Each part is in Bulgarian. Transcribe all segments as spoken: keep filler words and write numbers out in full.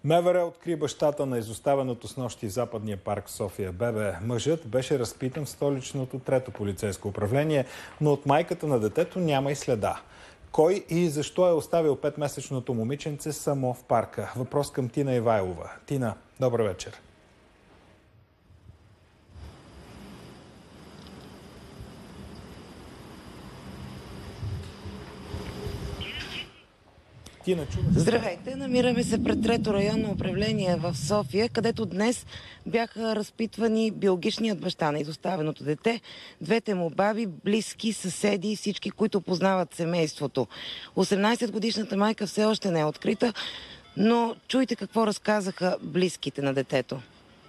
МВР откри бащата на изоставеното снощи в западния парк София бебе. Мъжът беше разпитан в столичното трето полицейско управление, но от майката на детето няма и следа. Кой и защо е оставил петмесечното момиченце само в парка? Въпрос към Тина Ивайлова. Тина, добър вечер. Здравейте! Намираме се пред трето районно управление в София, където днес бяха разпитвани биологичният баща на изоставеното дете, двете му баби, близки, съседи и всички, които познават семейството. осемнайсетгодишната майка все още не е открита, но чуйте какво разказаха близките на детето.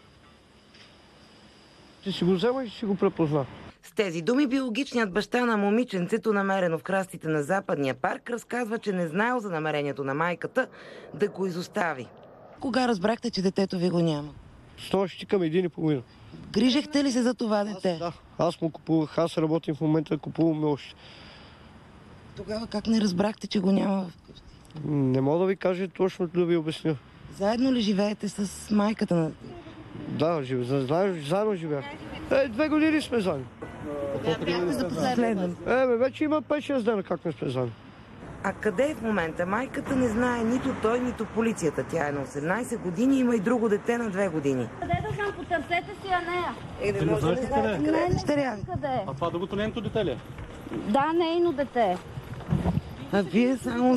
Ще си го взема и ще си го препозна. С тези думи биологичният баща на момиченцето, намерено в храстите на западния парк, разказва, че не знаел за намерението на майката да го изостави. Кога разбрахте, че детето ви го няма? Снощи към един и половина. Грижехте ли се за това дете? Аз, да, аз му купувах, аз работим в момента, купуваме още. Тогава как не разбрахте, че го няма вкъщи? Не мога да ви кажа точно, да ви обясня. Заедно ли живеете с майката на... Да, жив... заедно живеях. Е, две години сме заедно. Кога бяхте за последно? Е, бе, вече има пет-шест дена как не сме заедно. А къде е в момента? Майката не знае нито той, нито полицията. Тя е на осемнайсет години, има и друго дете на две години. Къде да знам? Потърсете си я нея. Е, не може да не знаете къде е дъщеря. Къде? А това другото нейното дете ли? Да, нейно дете. А вие само...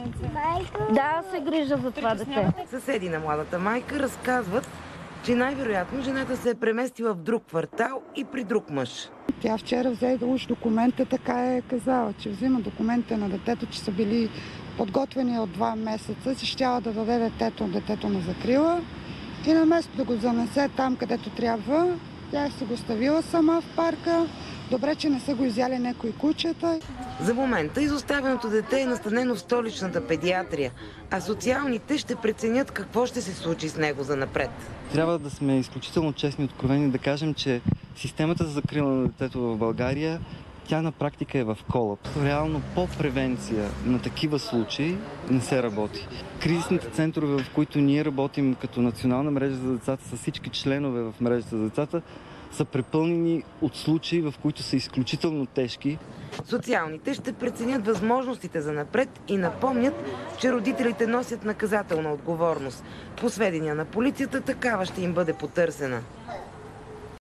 Да, се грижа за това дете. Съседи на младата майка разказват, че най-вероятно жената се е преместила в друг квартал и при друг мъж. Тя вчера взе уж документа, така е казала, че взима документите на детето, че са били подготвени от два месеца, че щяла да даде детето, детето на закрила и наместо да го занесе там, където трябва, тя се го ставила сама в парка. Добре, че не са го изяли някои кучета. За момента изоставеното дете е настанено в столичната педиатрия, а социалните ще преценят какво ще се случи с него занапред. Трябва да сме изключително честни и откровени да кажем, че системата за закрила на детето в България, тя на практика е в колапс. Реално по превенция на такива случаи не се работи. Кризисните центрове, в които ние работим като национална мрежа за децата, с всички членове в мрежата за децата, са препълнени от случаи, в които са изключително тежки. Социалните ще преценят възможностите за напред и напомнят, че родителите носят наказателна отговорност. По сведения на полицията, такава ще им бъде потърсена.